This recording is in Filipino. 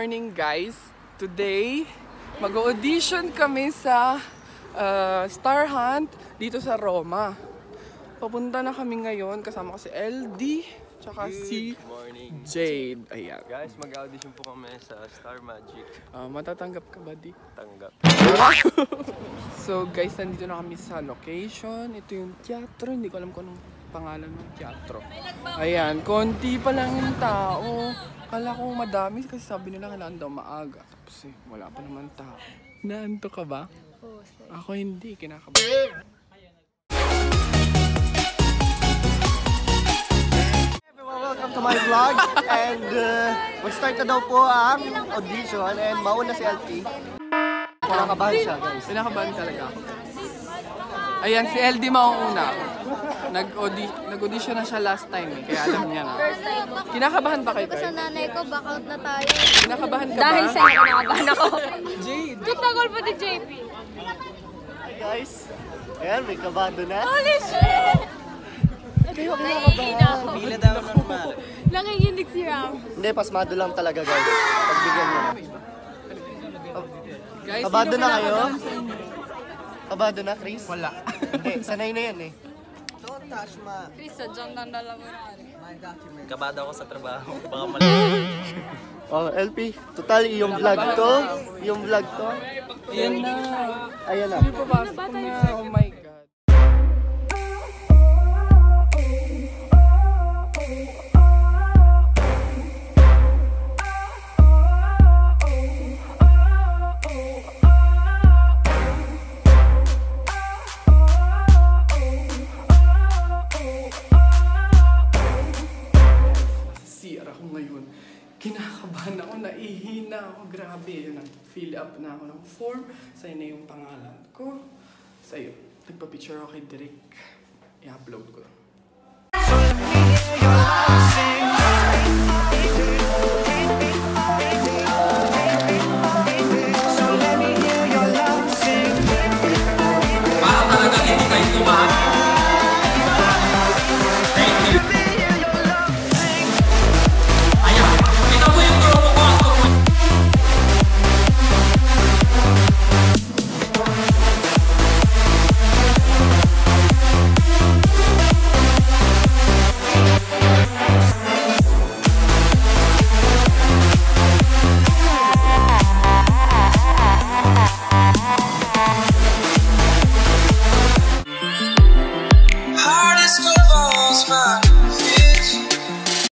morning guys! Today, mag-audition kami sa STARHUNT dito sa Roma. Papunta na kami ngayon, kasama ko si LD, tsaka si Jade. Ayan. Guys, mag-audition po kami sa Star Magic. Matatanggap ka ba, di? Tanggap. So guys, nandito na kami sa location. Ito yung teatro, hindi ko alam kung anong pangalan ng teatro. Ayan, konti pa lang yung tao. Kala ko madami kasi sabi nila kailangan daw maaga. Tapos wala pa naman tao. Naanto ka ba? Oo, sir. Ako hindi, kinakabahan. Everyone, welcome to my vlog. And mag-start na daw po ang audition. And mauna si LP. Kinakabahan siya, guys. Kinakabahan talaga ako. Ayan, si LD mauuna. Nag-audition na siya last time eh, kaya alam niya na. First time. Kinakabahan ba kayo? Sabi ko sa nanay ko, back out na tayo. Kinakabahan ka ba? Dahil sa inyo, kinakabahan ako. Jade! Tutagol pa ni Jaypi. Hi guys. Ayan, may kabado na. Holy shit! Kayo kinakabahan. Pila daw normal. Nanginginig si Ram. Hindi, pasmado lang talaga guys. Pagbigyan niyo. Guys, Kabado sino na kayo? kinakabahan sa inyo? Kabado na, Chris? Wala. Hindi, sanay na yan eh. Chris, sadyang nandala mo na. Kabado ako sa trabaho. Baka mali. Oh, LP, total yung vlog to. Yung vlog to. Ayan na. Ayan na. Hindi papasok na. Oh my God. Kinakabahan ako, naihina ako, grabe. Nag-fill up na ako ng form. Sa'yo na yung pangalan ko. Sa'yo, nagpa-picture ako kay Direk. I-upload ko.